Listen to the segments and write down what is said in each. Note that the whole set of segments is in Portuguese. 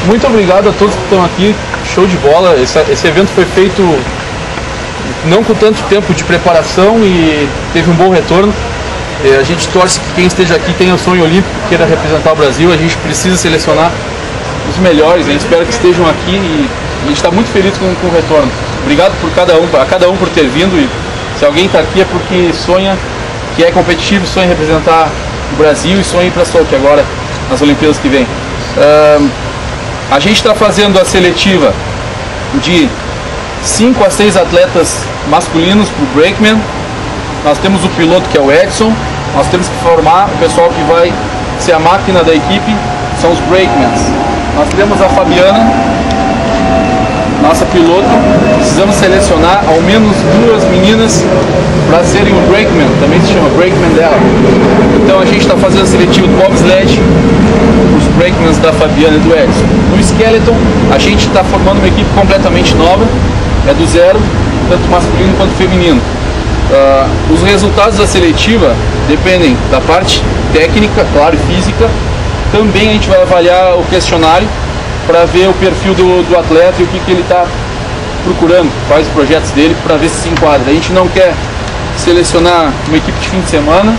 muito obrigado a todos que estão aqui, show de bola. Esse evento foi feito não com tanto tempo de preparação e teve um bom retorno. A gente torce que quem esteja aqui tenha o sonho olímpico, queira representar o Brasil. A gente precisa selecionar os melhores, né? Espero que estejam aqui e a gente está muito feliz com o retorno. Obrigado a cada um por ter vindo, e se alguém está aqui é porque sonha, que é competitivo, sonha em representar o Brasil e sonha ir para Sochi agora nas Olimpíadas que vem. A gente está fazendo a seletiva de 5 a 6 atletas masculinos para o Brakeman. Nós temos o piloto, que é o Edson. Nós temos que formar o pessoal que vai ser a máquina da equipe, são os Brakemans. Nós temos a Fabiana, nossa piloto. Precisamos selecionar ao menos 2 meninas para serem o Brakeman, também se chama Brakeman dela. Então a gente está fazendo a seletiva do bobsled, os Brakemans da Fabiana e do Edson. No Skeleton, a gente está formando uma equipe completamente nova, é do zero, tanto masculino quanto feminino. Os resultados da seletiva dependem da parte técnica, claro, e física. Também a gente vai avaliar o questionário para ver o perfil do atleta e o que ele está procurando, quais os projetos dele, para ver se enquadra. A gente não quer selecionar uma equipe de fim de semana,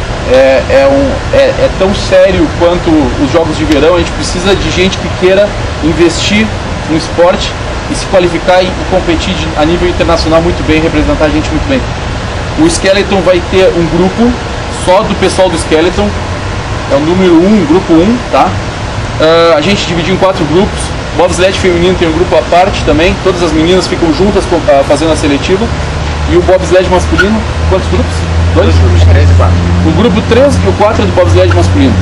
é tão sério quanto os jogos de verão. A gente precisa de gente que queira investir no esporte e se qualificar e competir a nível internacional muito bem, representar a gente muito bem. O Skeleton vai ter um grupo só do pessoal do Skeleton, é o número 1, grupo 1, tá? A gente dividiu em 4 grupos. Bobsled feminino tem um grupo à parte também, todas as meninas ficam juntas fazendo a seletiva. E o bobsled masculino, quantos grupos? 2? 3 e 4. O grupo 3 e o 4 é do bobsled masculino.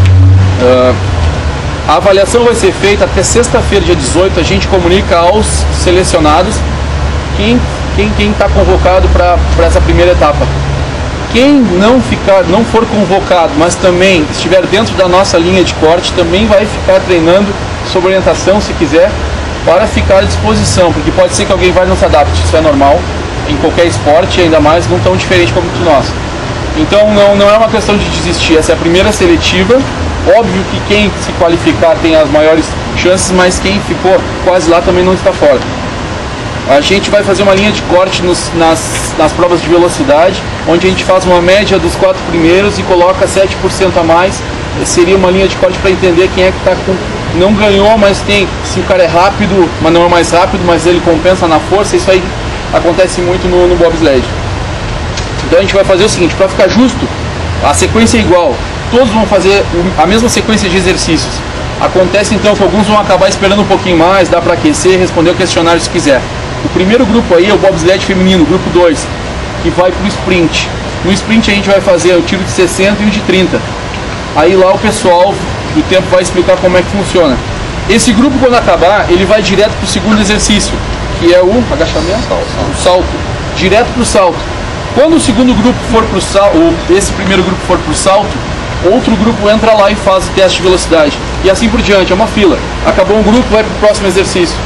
A avaliação vai ser feita até sexta-feira, dia 18. A gente comunica aos selecionados quem está convocado para essa primeira etapa. Quem não for convocado, mas também estiver dentro da nossa linha de corte, também vai ficar treinando sob orientação, se quiser, para ficar à disposição, porque pode ser que alguém vai não se adapte, isso é normal em qualquer esporte, ainda mais não tão diferente como o nosso. Então não é uma questão de desistir, essa é a primeira seletiva. Óbvio que quem se qualificar tem as maiores chances, mas quem ficou quase lá também não está fora. A gente vai fazer uma linha de corte nas provas de velocidade, onde a gente faz uma média dos 4 primeiros e coloca 7% a mais. Seria uma linha de corte para entender quem é que está com... Não ganhou, mas tem... Se o cara é rápido, mas não é mais rápido, mas ele compensa na força. Isso aí acontece muito no bobsled. Então a gente vai fazer o seguinte, para ficar justo, a sequência é igual. Todos vão fazer a mesma sequência de exercícios. Acontece então que alguns vão acabar esperando um pouquinho mais, dá para aquecer, responder o questionário se quiser. O primeiro grupo aí é o bobsled feminino, grupo 2, que vai para o sprint. No sprint a gente vai fazer o tiro de 60 e o de 30. Aí lá o pessoal do tempo vai explicar como é que funciona. Esse grupo, quando acabar, ele vai direto para o segundo exercício, que é o agachamento, o salto, direto para o salto. Quando o segundo grupo for para o salto, esse primeiro grupo for para o salto, outro grupo entra lá e faz o teste de velocidade. E assim por diante, é uma fila. Acabou um grupo, vai para o próximo exercício.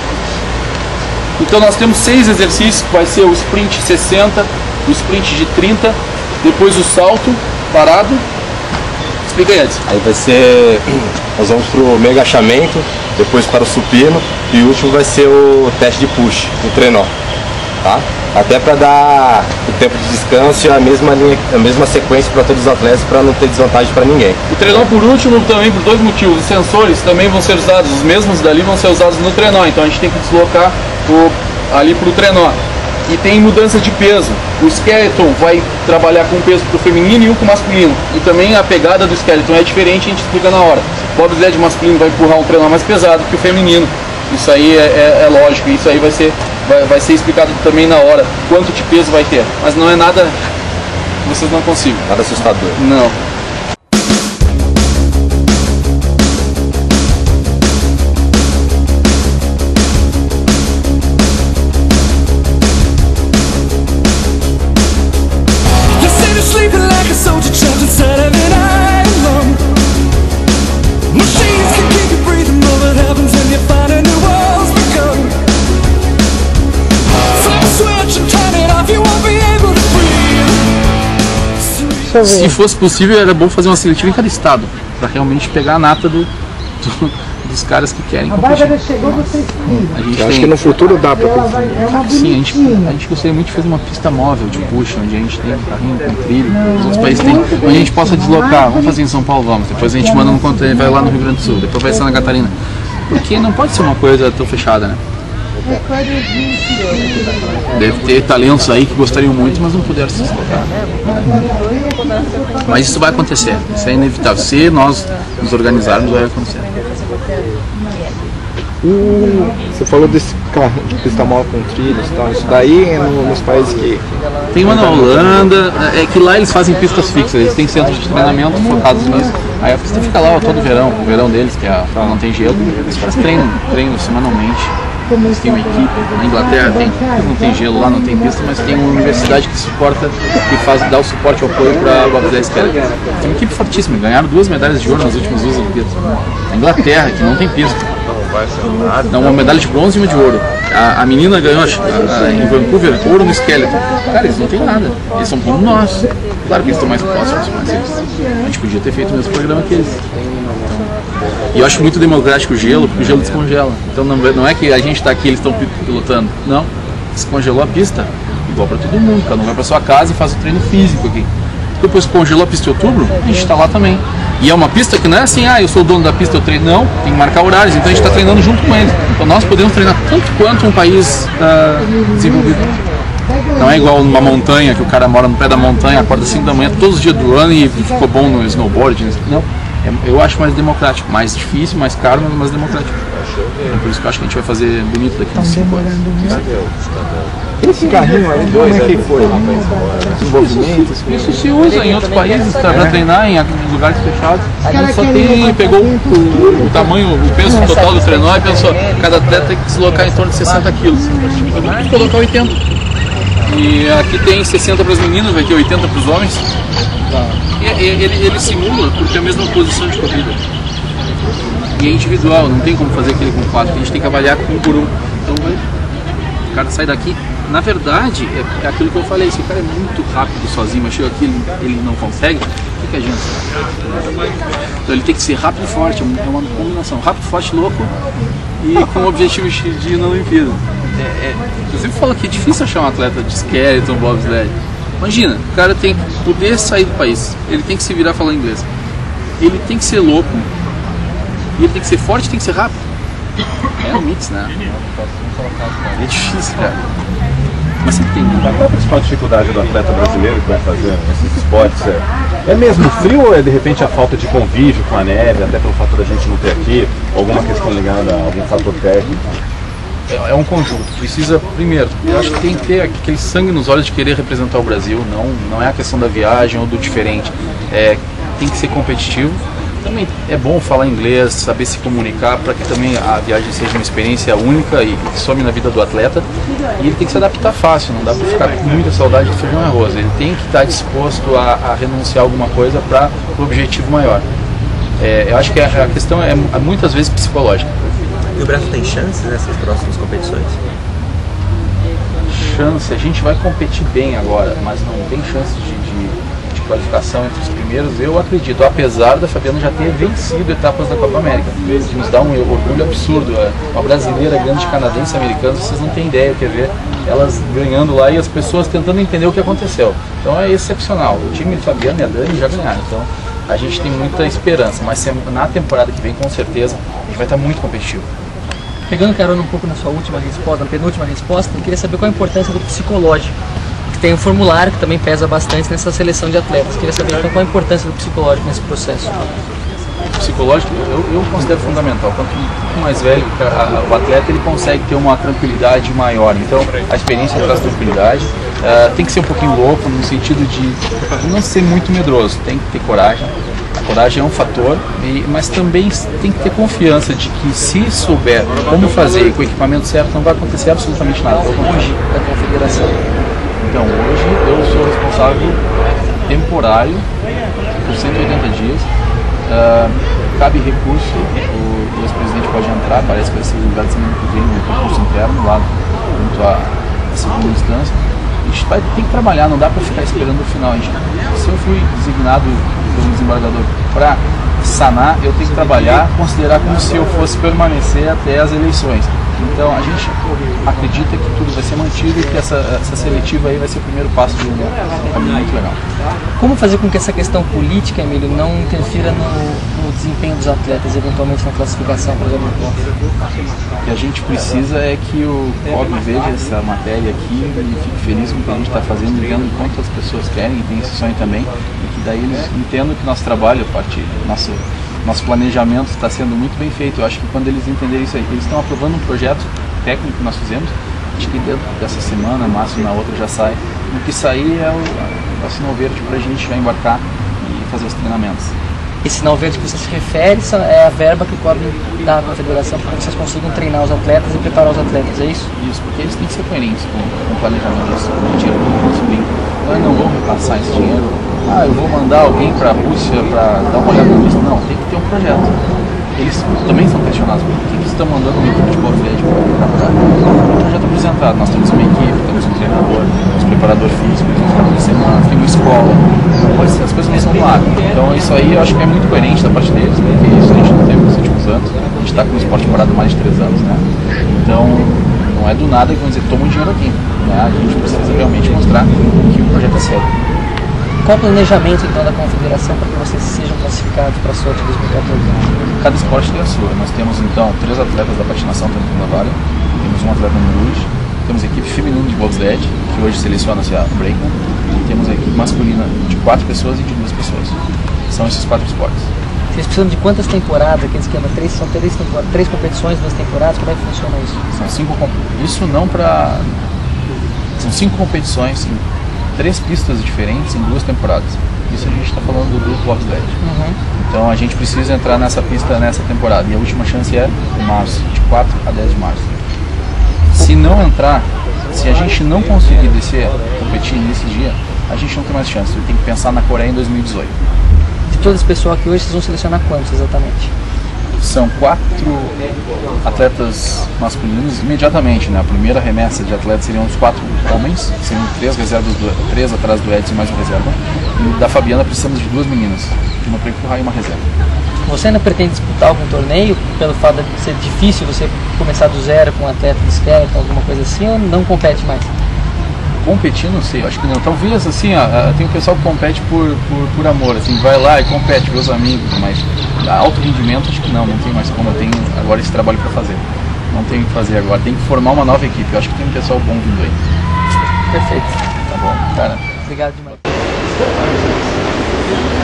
Então nós temos 6 exercícios, que vai ser o sprint 60, o sprint de 30, depois o salto parado. Explica aí, Edson. Aí vai ser, nós vamos para o meio agachamento, depois para o supino e o último vai ser o teste de push, o trenó, tá? Até para dar o tempo de descanso e a mesma sequência para todos os atletas, para não ter desvantagem para ninguém. O trenó por último também por 2 motivos. Os sensores também vão ser usados, os mesmos dali vão ser usados no trenó, então a gente tem que deslocar ali para o trenó. E tem mudança de peso. O Skeleton vai trabalhar com peso para o feminino e um com o masculino. E também a pegada do Skeleton é diferente, a gente explica na hora. O bobsled masculino vai empurrar um trenó mais pesado que o feminino. Isso aí é lógico, isso aí vai ser explicado também na hora, quanto de peso vai ter. Mas não é nada que vocês não consigam. Nada assustador. Não. Se fosse possível, era bom fazer uma seletiva em cada estado, para realmente pegar a nata dos caras que querem A competir. Bárbara chegou, vocês A gente Acho que no futuro dá para pensar. Sim, a gente gostaria muito de fazer uma pista móvel de push, onde a gente tem carrinho com trilho, os outros países têm, onde a gente possa deslocar. Vamos fazer em São Paulo, vamos. Depois a gente manda um container, vai lá no Rio Grande do Sul, depois vai Santa Catarina. Porque não pode ser uma coisa tão fechada, né? Deve ter talentos aí que gostariam muito, mas não puderam se deslocar. Mas isso vai acontecer, isso é inevitável. Se nós nos organizarmos, vai acontecer. Você falou desse carro de pista móvel com trilhos e tal, isso daí é nos países que... Tem uma na Holanda, é que lá eles fazem pistas fixas, eles têm centros de treinamento focados nisso. Aí a pista fica lá ó, todo verão, o verão deles, que é, não tem gelo, eles treinam semanalmente. Eles têm uma equipe, na Inglaterra não tem gelo lá, não tem pista, mas tem uma universidade que suporta, que dá o suporte ao apoio para a bobsleigh skeleton. Tem uma equipe fortíssima, ganharam 2 medalhas de ouro nas últimas 2 Olimpíadas. Na Inglaterra, que não tem pista. Dá uma medalha de bronze e uma de ouro. A menina ganhou em Vancouver ouro no skeleton. Cara, eles não têm nada. Eles são como nós. Claro que eles estão mais próximos, mas a gente podia ter feito o mesmo programa que eles. E eu acho muito democrático o gelo, porque o gelo descongela. Então não é que a gente está aqui e eles estão pilotando. Não, descongelou a pista, igual para todo mundo. Cada um vai para sua casa e faz o treino físico aqui. Depois congelou a pista em outubro, a gente está lá também. E é uma pista que não é assim, eu sou o dono da pista, eu treino. Não, tem que marcar horários, então a gente está treinando junto com eles. Então nós podemos treinar tanto quanto um país desenvolvido. Não é igual numa montanha, que o cara mora no pé da montanha, acorda 5 da manhã todos os dias do ano e ficou bom no snowboard. Não, eu acho mais democrático, mais difícil, mais caro, mas mais democrático. É por isso que eu acho que a gente vai fazer bonito daqui a uns 5 anos. Esse carrinho aí, como é que foi? Desenvolvimento? Isso se usa em outros países para treinar em lugares fechados. A gente só pegou o tamanho, o peso total do trenó e pensou, cada atleta tem que deslocar em torno de 60 quilos. Tem que colocar 80. E aqui tem 60 para as meninas, vai ter 80 para os homens. E ele simula porque é a mesma posição de corrida. E é individual, não tem como fazer aquele com 4, a gente tem que avaliar um por um. Então o cara sai daqui. Na verdade, é aquilo que eu falei, se o cara é muito rápido sozinho, mas chega aqui ele não consegue, o que adianta? Então ele tem que ser rápido e forte, é uma combinação, rápido, forte, louco e com o objetivo de ir na Olimpíada. Eu sempre falo que é difícil achar um atleta de skeleton, bobsled. Imagina, o cara tem que poder sair do país, ele tem que se virar falando inglês, ele tem que ser louco, e ele tem que ser forte, tem que ser rápido. É um mix, né? É difícil, cara. Mas sempre tem. Qual a principal dificuldade do atleta brasileiro que vai fazer esses esportes? É mesmo o frio ou é de repente a falta de convívio com a neve, até pelo fato da gente não ter aqui, alguma questão ligada a algum fator técnico? É um conjunto. Precisa, primeiro, eu acho que tem que ter aquele sangue nos olhos de querer representar o Brasil. Não é a questão da viagem ou do diferente. Tem que ser competitivo. Também é bom falar inglês, saber se comunicar para que também a viagem seja uma experiência única e que some na vida do atleta. E ele tem que se adaptar fácil, não dá para ficar com muita saudade de feijão e arroz. Ele tem que estar disposto a renunciar a alguma coisa para o objetivo maior. Eu acho que a questão é muitas vezes psicológica. E o Brasil tem chances nessas próximas competições? Chance, a gente vai competir bem agora, mas não tem chance de qualificação entre os primeiros, eu acredito, apesar da Fabiana já ter vencido etapas da Copa América, que nos dá um orgulho absurdo. Uma brasileira ganhando de canadense e americanos, vocês não têm ideia, quer ver elas ganhando lá e as pessoas tentando entender o que aconteceu. Então é excepcional. O time de Fabiana e a Dani já ganharam, então a gente tem muita esperança, mas na temporada que vem, com certeza, a gente vai estar muito competitivo. Pegando carona um pouco na sua última resposta, na penúltima resposta, eu queria saber qual a importância do psicológico. Tem um formulário que também pesa bastante nessa seleção de atletas. Queria saber então qual a importância do psicológico nesse processo. O psicológico eu considero fundamental. Quanto mais velho o atleta, ele consegue ter uma tranquilidade maior. Então a experiência traz tranquilidade. Tem que ser um pouquinho louco no sentido de não ser muito medroso. Tem que ter coragem. A coragem é um fator, mas também tem que ter confiança de que se souber como fazer com o equipamento certo, não vai acontecer absolutamente nada. Hoje da confederação. Então, hoje eu sou responsável temporário por 180 dias. Cabe recurso, o ex-presidente pode entrar, parece que vai ser julgado semana que vem no concurso interno, lá junto à segunda instância. A gente tem que trabalhar, não dá para ficar esperando o final. Se eu fui designado pelo desembargador para sanar, eu tenho que trabalhar, considerar como se eu fosse permanecer até as eleições. Então a gente acredita que tudo vai ser mantido e que essa seletiva aí vai ser o primeiro passo de um caminho muito legal. Como fazer com que essa questão política, Emílio, não interfira no desempenho dos atletas, eventualmente na classificação, por exemplo? O que a gente precisa é que o COB veja essa matéria aqui e fique feliz com o que a gente está fazendo, vendo o quanto as pessoas querem e tem esse sonho também, e que daí eles entendam que nosso trabalho, nosso planejamento está sendo muito bem feito. Eu acho que quando eles entenderem isso aí, eles estão aprovando um projeto técnico que nós fizemos, acho que dentro dessa semana, máximo na outra já sai. O que sair é o sinal verde para a gente já embarcar e fazer os treinamentos. Esse sinal verde que você se refere é a verba que o COB dá à federação para que vocês consigam treinar os atletas e preparar os atletas, é isso? Isso, porque eles têm que ser coerentes com o planejamento disso. Mentira, nós não vamos repassar esse dinheiro. Eu vou mandar alguém para a Rússia para dar uma olhada nisso. Não, tem que ter um projeto. Eles também são questionados por que estão mandando uma equipe de Atlético para trabalhar. O projeto apresentado, nós temos uma equipe, temos um treinador, temos um preparador físico, temos um de semana, temos uma escola. As coisas não são do ar. Então isso aí eu acho que é muito coerente da parte deles, porque isso a gente não teve nos últimos anos. A gente está com o esporte parado há mais de 3 anos, né? Então não é do nada que vão dizer, toma um dinheiro aqui. Né? A gente precisa realmente mostrar que o projeto é sério. Qual o planejamento então da confederação para que vocês sejam classificados para a Sochi 2014? Cada esporte tem a sua. Nós temos então 3 atletas da patinação, tanto na vara, temos um atleta no luge, temos a equipe feminina de bobsled, que hoje seleciona-se a breakman, e temos a equipe masculina de 4 pessoas e de 2 pessoas. São esses 4 esportes. Vocês precisam de quantas temporadas? Aquele esquema, são 3 competições, 2 temporadas? Como é que funciona isso? São 5 isso não para... São 5 competições em 3 pistas diferentes em 2 temporadas. Isso a gente está falando do bobsled. Então a gente precisa entrar nessa pista nessa temporada. E a última chance é em março, de 4 a 10 de março. Se não entrar, se a gente não conseguir descer, competir nesse dia, a gente não tem mais chance. Tem que pensar na Coreia em 2018. De todo esse pessoal aqui hoje, vocês vão selecionar quantos exatamente? São 4 atletas masculinos imediatamente, né? A primeira remessa de atletas seriam os 4 homens, seriam 3 reservas, 3 atrás do Edson e mais uma reserva. E da Fabiana precisamos de 2 meninas, de uma para empurrar e uma reserva. Você ainda pretende disputar algum torneio, pelo fato de ser difícil você começar do zero com um atleta de skeleton, alguma coisa assim, ou não compete mais? Competir, não sei, acho que não. Talvez, assim, tem o pessoal que compete por amor, assim, vai lá e compete, vê os amigos, mas alto rendimento, acho que não tem mais como. Eu tenho agora esse trabalho para fazer. Não tenho o que fazer agora, tem que formar uma nova equipe. Eu acho que tem um pessoal bom vindo aí. Perfeito. Tá bom, cara. Obrigado demais.